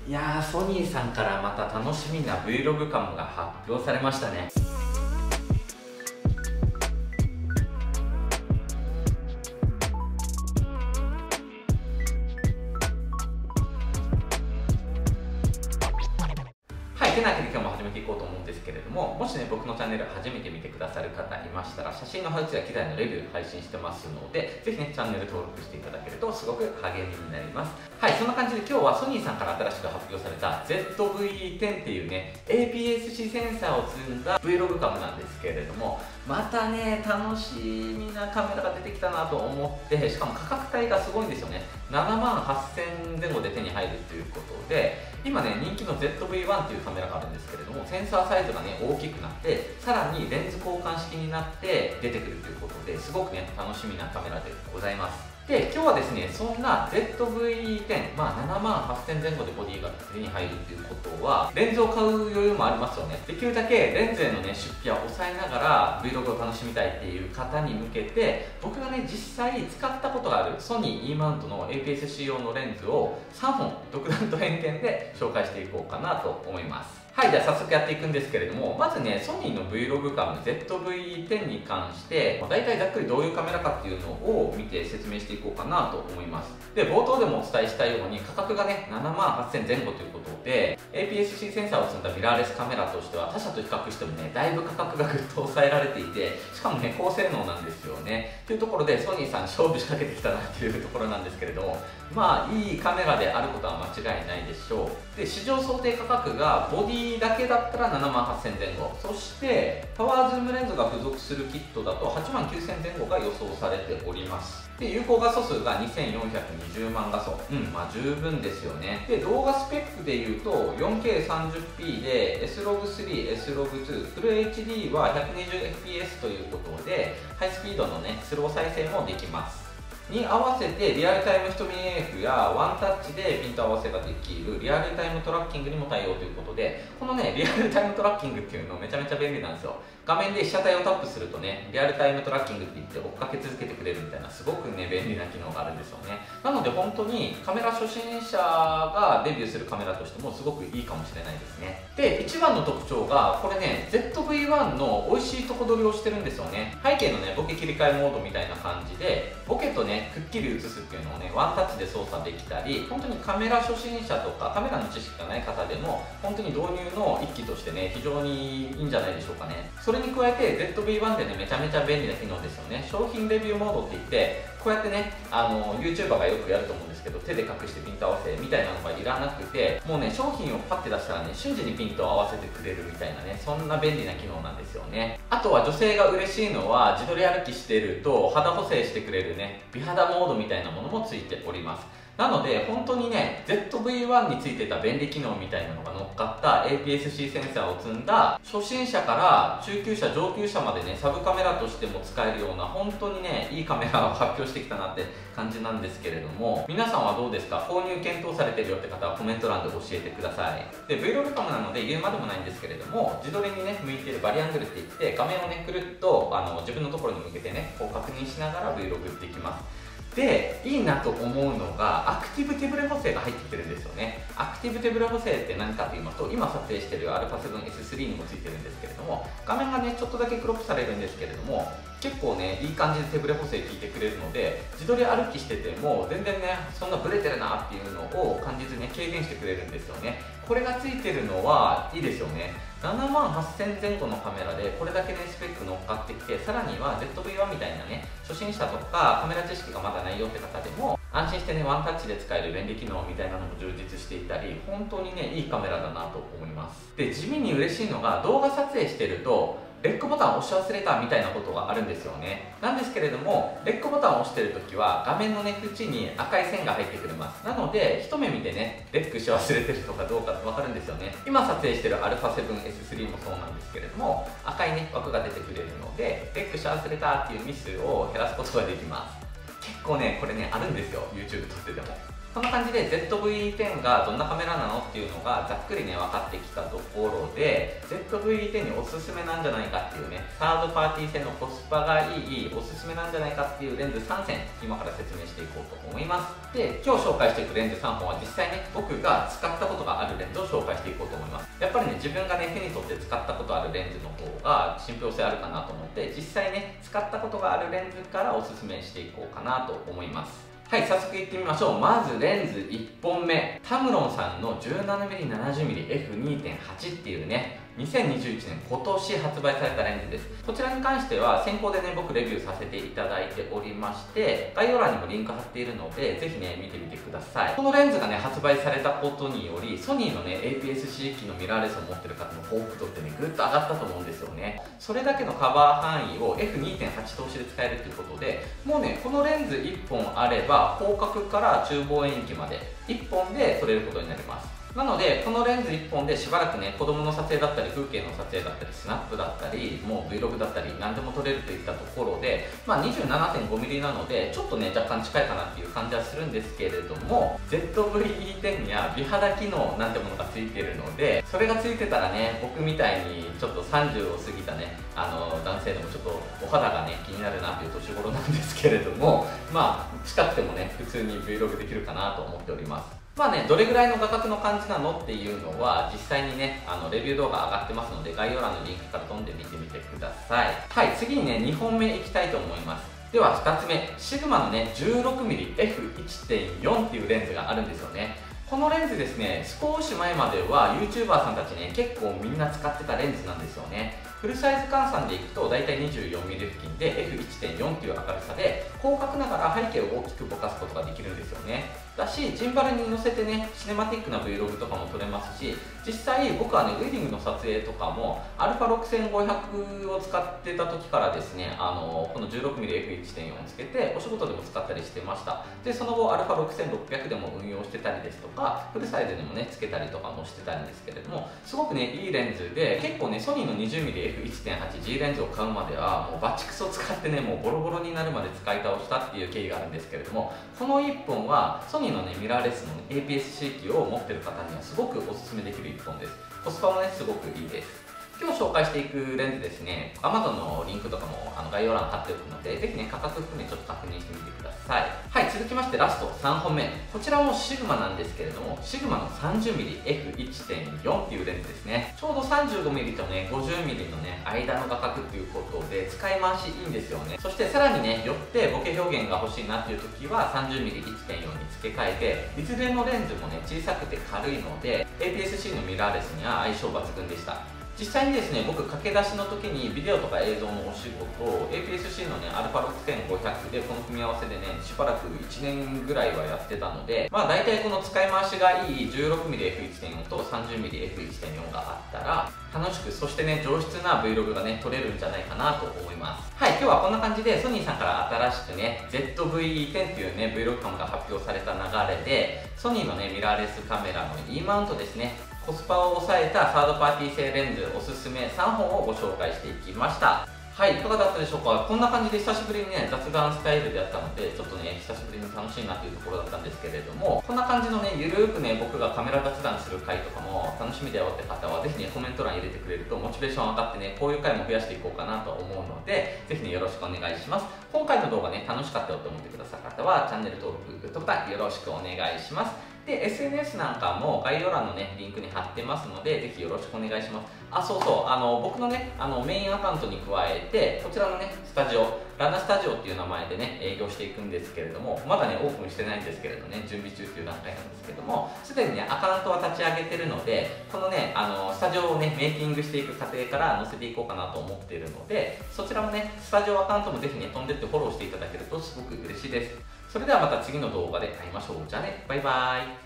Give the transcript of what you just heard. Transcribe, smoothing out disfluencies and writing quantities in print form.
いやー、ソニーさんからまた楽しみな Vlog カムが発表されましたね。はい、てなわけで今日も始めていこうと思うんですけれども、もしね、僕のチャンネル初めて見てくださる方いましたら、写真の配置や機材のレビュー配信してますので、ぜひね、チャンネル登録していただけるとすごく励みになります。はい、そんな感じで今日はソニーさんから新しく発表された ZV-10 っていうね、APS-C センサーを積んだ Vlog カムなんですけれども、またね、楽しみなカメラが出てきたなと思って、しかも価格帯がすごいんですよね。78,000前後で手に入るということで、今ね、人気の ZV-1 っていうカメラがあるんですけれども、センサーサイズがね、大きくなって、さらにレンズ交換式になって出てくるということで、すごくね、楽しみなカメラでございます。で、今日はですね、そんな ZV-10、78,000前後でボディが手に入るっていうことは、レンズを買う余裕もありますよね。できるだけレンズへのね、出費は抑えながら Vlog を楽しみたいっていう方に向けて、僕がね、実際使ったことがあるソニー E マウントの APS-C 用のレンズを3本独断と偏見で紹介していこうかなと思います。はい、じゃあ早速やっていくんですけれども、まずね、ソニーの Vlog カム ZV-10 に関して、大体ざっくりどういうカメラかっていうのを見て説明していこうかなと思います。で、冒頭でもお伝えしたように、価格がね、78,000前後ということで、APS-C センサーを積んだミラーレスカメラとしては、他社と比較してもね、だいぶ価格がぐっと抑えられていて、しかもね、高性能なんですよね。というところで、ソニーさん勝負仕掛けてきたなっていうところなんですけれども、まあ、いいカメラであることは間違いないでしょう。で、市場想定価格がボディだけだったら78,000前後、そしてパワーズームレンズが付属するキットだと89,000前後が予想されております。で、有効画素数が2420万画素。まあ十分ですよね。で、動画スペックでいうと 4K30p で S-Log3、S-Log2、フル HD は 120fps ということで、ハイスピードのね、スロー再生もできます。に合わせてリアルタイム瞳 AF やワンタッチでピント合わせができるリアルタイムトラッキングにも対応ということで、このね、リアルタイムトラッキングっていうのめちゃめちゃ便利なんですよ。画面で被写体をタップするとね、リアルタイムトラッキングって言って追っかけ続けてくれるみたいな、すごくね、便利な機能があるんですよね。なので本当にカメラ初心者がデビューするカメラとしてもすごくいいかもしれないですね。で、一番の特徴が、これね、ZV-1 の美味しいとこ取りをしてるんですよね。背景のね、ボケ切り替えモードみたいな感じで、ボケとね、くっきり映すっていうのをね、ワンタッチで操作できたり、本当にカメラ初心者とかカメラの知識がない方でも本当に導入の一機としてね、非常にいいんじゃないでしょうかね。それに加えて ZV-1 でね、めちゃめちゃ便利な機能ですよね。商品レビューモードって言って、こうやってね、YouTuber がよくやると思うんですけど、手で隠してピント合わせみたいなのがいらなくて、もうね、商品をパッて出したらね、瞬時にピントを合わせてくれるみたいなね、そんな便利な機能なんですよね。あとは女性が嬉しいのは、自撮り歩きしてると肌補正してくれるね、美肌モードみたいなものもついております。なので本当にね、ZV-1 についてた便利機能みたいなのが乗っかった APS-C センサーを積んだ初心者から中級者上級者までね、サブカメラとしても使えるような本当にね、いいカメラを発表してきたなって感じなんですけれども、皆さんはどうですか？購入検討されてるよって方はコメント欄で教えてください。で、Vlog カムなので言うまでもないんですけれども、自撮りにね、向いているバリアングルって言って画面をね、くるっと自分のところに向けてね、こう確認しながら Vlog できます。で、いいなと思うのが、アクティブ手ブレ補正が入ってきてるんですよね。アクティブ手ブレ補正って何かと言いますと、今撮影している α7S3 にもついてるんですけれども、画面がね、ちょっとだけクロップされるんですけれども、結構ね、いい感じで手ブレ補正効いてくれるので、自撮り歩きしてても、全然ね、そんなブレてるなっていうのを感じずね、軽減してくれるんですよね。これがついてるのはいいですよね。78,000前後のカメラでこれだけね、スペック乗っかってきて、さらには ZV-1 みたいなね、初心者とかカメラ知識がまだないよって方でも安心してね、ワンタッチで使える便利機能みたいなのも充実していたり、本当にね、いいカメラだなと思います。で、地味に嬉しいのが、動画撮影してるとレックボタンを押し忘れたみたいなことがあるんですよね。なんですけれども、レックボタンを押してるときは画面のね、縁に赤い線が入ってくれます。なので、一目見てね、レックし忘れてるとかどうかわかるんですよね。今撮影してる α7S3 もそうなんですけれども、赤いね、枠が出てくれるので、レックし忘れたっていうミスを減らすことができます。結構ね、これね、あるんですよ、YouTube 撮ってても。 こんな感じで ZV-10 がどんなカメラなのっていうのがざっくりね分かってきたところで、 ZV-10 におすすめなんじゃないかっていうね、サードパーティー製のコスパがいいおすすめなんじゃないかっていうレンズ3選今から説明していこうと思います。で、今日紹介していくレンズ3本は実際ね僕が使ったことがあるレンズを紹介していこうと思います。やっぱりね自分がね手に取って使ったことあるレンズの方が信憑性あるかなと思って、実際ね使ったことがあるレンズからおすすめしていこうかなと思います。はい、早速いってみましょう。まずレンズ1本目、タムロンさんの 17mm70mmF2.8 っていうね、2021年今年発売されたレンズです。こちらに関しては先行でね僕レビューさせていただいておりまして、概要欄にもリンク貼っているのでぜひね見てみてください。このレンズがね発売されたことにより、ソニーのね APS-C 機のミラーレスを持ってる方の幸福度ってねぐっと上がったと思うんですよね。それだけのカバー範囲を F2.8 通しで使えるということで、もうねこのレンズ1本あれば広角から中望遠域まで1本で撮れることになります。なのでこのレンズ1本でしばらくね子供の撮影だったり風景の撮影だったりスナップだったりもう Vlog だったり何でも撮れるといったところで、27.5mm なのでちょっとね若干近いかなっていう感じはするんですけれども、 ZV-10 や美肌機能なんてものがついてるので、それがついてたらね僕みたいにちょっと30を過ぎたね男性でもちょっとお肌がね気になるなっていう年頃なんですけれども、近くてもね普通に Vlog できるかなと思っております。どれぐらいの画角の感じなのっていうのは実際にねレビュー動画上がってますので、概要欄のリンクから飛んでみてみてください。はい、次にね2本目いきたいと思います。では2つ目、シグマのね 16mmF1.4 っていうレンズがあるんですよね。このレンズですね、少し前までは YouTuber さんたちね結構みんな使ってたレンズなんですよね。フルサイズ換算でいくと大体 24mm 付近で F1.4 っていう明るさで、広角ながら背景を大きくぼかすことができるんですよね。だしジンバルに乗せてねシネマティックな Vlog とかも撮れますし、実際僕はねウェディングの撮影とかも α6500 を使ってた時からですねこの 16mmF1.4 をつけてお仕事でも使ったりしてました。でその後 α6600 でも運用してたりですとか、フルサイズでもねつけたりとかもしてたんですけれども、すごくねいいレンズで、結構ねソニーの 20mmF1.8G レンズを買うまではもうバチクソ使ってねもうボロボロになるまで使い倒したっていう経緯があるんですけれども、この1本はソニーのねミラーレスの APS-C 機を持ってる方にはすごくおすすめできる1本です。コスパもねすごくいいです。今日紹介していくレンズですね、Amazon のリンクとかも概要欄貼っておくので、ぜひね価格含めちょっと確認してみてください。はい、続きましてラスト3本目、こちらもシグマなんですけれども、シグマの 30mmF1.4 っていうレンズですね。ちょうど 35mm とね 50mm のね間の画角っていうことで使い回しいいんですよね。そしてさらにねよってボケ表現が欲しいなっていう時は 30mm1.4 に付け替えて、いずれのレンズもね小さくて軽いので APS-C のミラーレスには相性抜群でした。実際にですね、僕駆け出しの時にビデオとか映像のお仕事を APS-C のね α6500 でこの組み合わせでねしばらく1年ぐらいはやってたので、大体この使い回しがいい 16mmF1.4 と 30mmF1.4 があったら楽しく、そしてね上質な Vlog がね撮れるんじゃないかなと思います。はい、今日はこんな感じでソニーさんから新しくね ZV-10 っていうね Vlog カムが発表された流れで、ソニーのねミラーレスカメラの E マウントですね、コスパを抑えたサードパーティー製レンズおすすめ3本をご紹介していきました。はい、いかがだったでしょうか。こんな感じで久しぶりにね雑談スタイルでやったので、ちょっとね久しぶりに楽しいなっていうところだったんですけれども、こんな感じのねゆるーくね僕がカメラ雑談する回とかも楽しみだよって方はぜひねコメント欄入れてくれるとモチベーション上がってね、こういう回も増やしていこうかなと思うので、ぜひねよろしくお願いします。今回の動画ね楽しかったよと思ってくださった方はチャンネル登録、グッドボタンよろしくお願いします。で SNS なんかも概要欄のねリンクに貼ってますので、ぜひよろしくお願いします。そうそう、僕のねメインアカウントに加えてこちらのねスタジオ、ラナスタジオっていう名前でね営業していくんですけれども、まだねオープンしてないんですけれどね、準備中っていう段階なんですけども、すでにねアカウントは立ち上げてるので、このねスタジオをねメイキングしていく過程から載せていこうかなと思っているので、そちらもねスタジオアカウントもぜひね飛んでってフォローしていただけるとすごく嬉しいです。それではまた次の動画で会いましょう。じゃあね、バイバーイ。